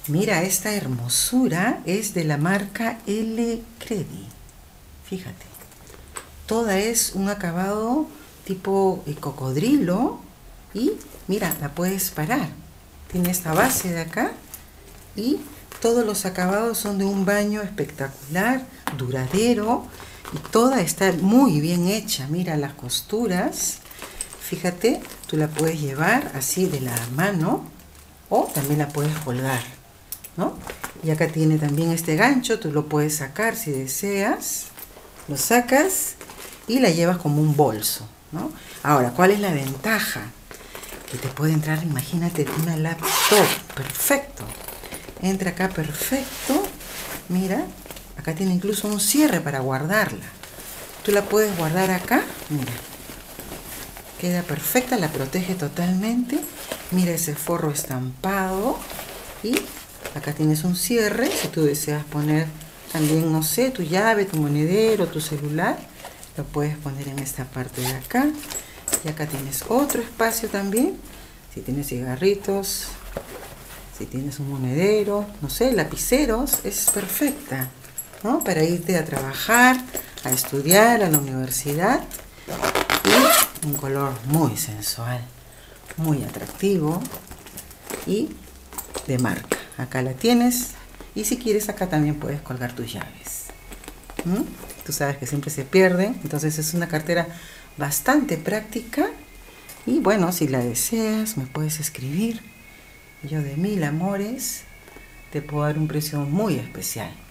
Mira, esta hermosura es de la marca L Credi. Fíjate, toda es un acabado tipo cocodrilo y mira, la puedes parar. Tiene esta base de acá y todos los acabados son de un baño espectacular, duradero y toda está muy bien hecha. Mira las costuras. Fíjate, tú la puedes llevar así de la mano o también la puedes colgar, ¿no? Y acá tiene también este gancho, tú lo puedes sacar si deseas. Lo sacas y la llevas como un bolso, ¿no? Ahora, ¿cuál es la ventaja? Que te puede entrar, imagínate, una laptop, perfecto. Entra acá perfecto. Mira, acá tiene incluso un cierre para guardarla. Tú la puedes guardar acá, mira. Queda perfecta, la protege totalmente. Mira ese forro estampado. Y acá tienes un cierre, si tú deseas poner también, no sé, tu llave, tu monedero, tu celular, lo puedes poner en esta parte de acá. Y acá tienes otro espacio también, si tienes cigarritos, si tienes un monedero, no sé, lapiceros, es perfecta, ¿no? Para irte a trabajar, a estudiar, a la universidad. Y un color muy sensual, muy atractivo y de marca. Acá la tienes y si quieres acá también puedes colgar tus llaves. Tú sabes que siempre se pierden, entonces es una cartera bastante práctica y bueno, si la deseas me puedes escribir. Yo de 1000 amores te puedo dar un precio muy especial.